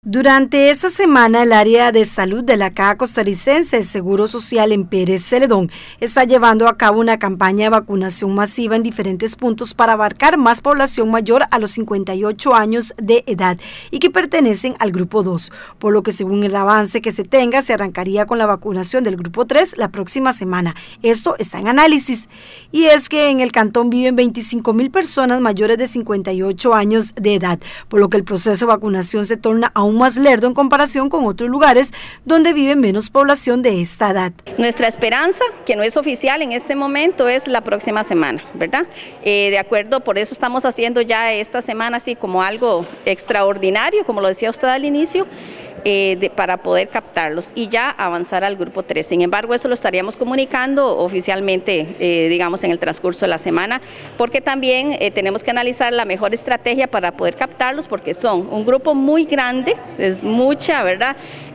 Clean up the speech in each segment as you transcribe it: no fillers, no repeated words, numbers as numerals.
Durante esta semana, el área de salud de la Caja Costarricense de Seguro Social en Pérez Celedón está llevando a cabo una campaña de vacunación masiva en diferentes puntos para abarcar más población mayor a los 58 años de edad y que pertenecen al grupo 2, por lo que según el avance que se tenga, se arrancaría con la vacunación del grupo 3 la próxima semana. Esto está en análisis. Y es que en el cantón viven 25,000 personas mayores de 58 años de edad, por lo que el proceso de vacunación se torna aún más lerdo en comparación con otros lugares donde vive menos población de esta edad. Nuestra esperanza, que no es oficial en este momento, es la próxima semana, ¿verdad? De acuerdo, por eso estamos haciendo ya esta semana así como algo extraordinario, como lo decía usted al inicio, para poder captarlos y ya avanzar al grupo 3. Sin embargo, eso lo estaríamos comunicando oficialmente, digamos, en el transcurso de la semana, porque también tenemos que analizar la mejor estrategia para poder captarlos, porque son un grupo muy grande, es mucha, ¿verdad?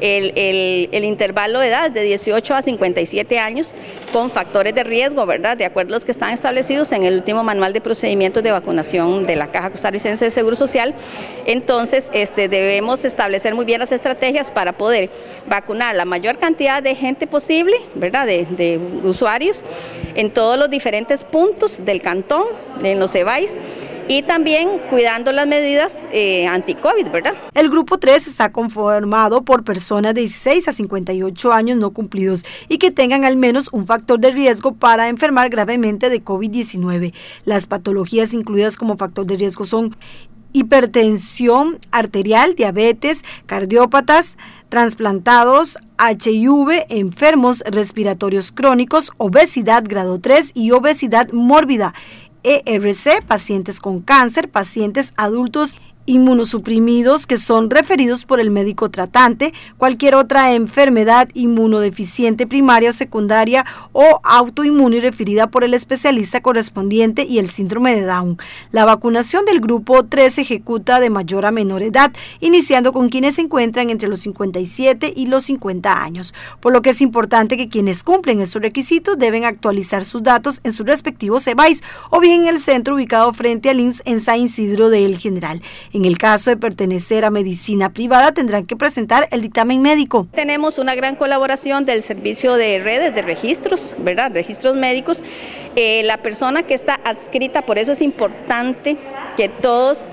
El intervalo de edad de 18 a 57 años con factores de riesgo, ¿verdad? De acuerdo a los que están establecidos en el último manual de procedimientos de vacunación de la Caja Costarricense de Seguro Social. Entonces, debemos establecer muy bien las estrategias para poder vacunar la mayor cantidad de gente posible, ¿verdad? De usuarios en todos los diferentes puntos del cantón, en los EBAIS, y también cuidando las medidas anti-COVID, ¿verdad? El grupo 3 está conformado por personas de 16 a 58 años no cumplidos y que tengan al menos un factor de riesgo para enfermar gravemente de COVID-19. Las patologías incluidas como factor de riesgo son hipertensión arterial, diabetes, cardiópatas, trasplantados, HIV, enfermos respiratorios crónicos, obesidad grado 3 y obesidad mórbida, ERC, pacientes con cáncer, pacientes adultos inmunosuprimidos que son referidos por el médico tratante, cualquier otra enfermedad inmunodeficiente primaria o secundaria o autoinmune referida por el especialista correspondiente y el síndrome de Down. La vacunación del grupo 3 se ejecuta de mayor a menor edad, iniciando con quienes se encuentran entre los 57 y los 50 años, por lo que es importante que quienes cumplen estos requisitos deben actualizar sus datos en sus respectivos EBAIS o bien en el centro ubicado frente al INSS en San Isidro de El General. En el caso de pertenecer a medicina privada, tendrán que presentar el dictamen médico. Tenemos una gran colaboración del servicio de redes de registros, ¿verdad? Registros médicos. La persona que está adscrita, por eso es importante que todos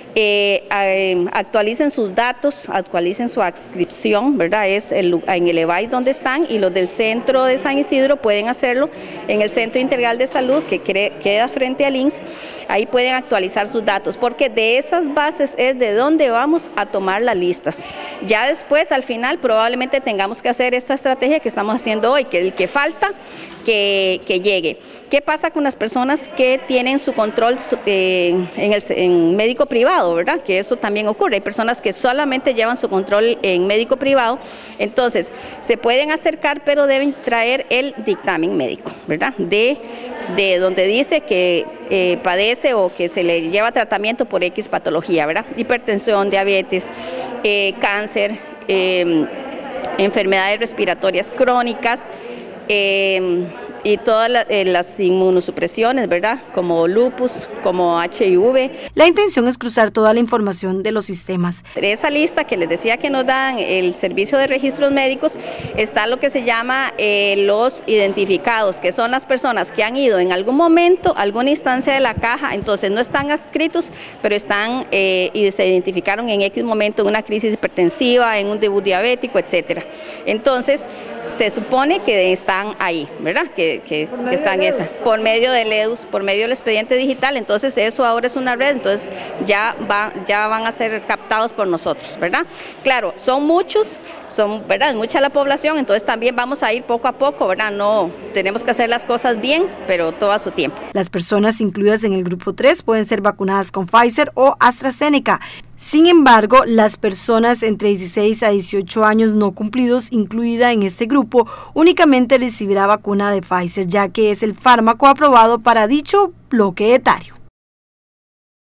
actualicen sus datos, actualicen su adscripción, ¿verdad? Es en el EBAIS donde están, y los del centro de San Isidro pueden hacerlo en el Centro Integral de Salud que queda frente al INSS. Ahí pueden actualizar sus datos, porque de esas bases es de donde vamos a tomar las listas. Ya después, al final, probablemente tengamos que hacer esta estrategia que estamos haciendo hoy, que el que falta, que llegue. ¿Qué pasa con las personas que tienen su control en médico privado, ¿verdad? Que eso también ocurre. Hay personas que solamente llevan su control en médico privado, entonces se pueden acercar, pero deben traer el dictamen médico, ¿verdad? De donde dice que padece o que se le lleva tratamiento por X patología, ¿verdad? Hipertensión, diabetes, cáncer, enfermedades respiratorias crónicas, y todas las inmunosupresiones, ¿verdad? Como lupus, como HIV. La intención es cruzar toda la información de los sistemas. De esa lista que les decía que nos dan el servicio de registros médicos, está lo que se llama los identificados, que son las personas que han ido en algún momento a alguna instancia de la caja, entonces no están adscritos, pero están y se identificaron en X momento en una crisis hipertensiva, en un debut diabético, etcétera. Entonces, se supone que están ahí, ¿verdad? Que están esas, por medio del EDUS, por medio del expediente digital. Entonces eso ahora es una red, entonces ya van a ser captados por nosotros, ¿verdad? Claro, son muchos, ¿verdad? Es mucha la población, entonces también vamos a ir poco a poco, ¿verdad? No, tenemos que hacer las cosas bien, pero todo a su tiempo. Las personas incluidas en el grupo 3 pueden ser vacunadas con Pfizer o AstraZeneca. Sin embargo, las personas entre 16 a 18 años no cumplidos, incluida en este grupo, únicamente recibirá vacuna de Pfizer, ya que es el fármaco aprobado para dicho bloque etario.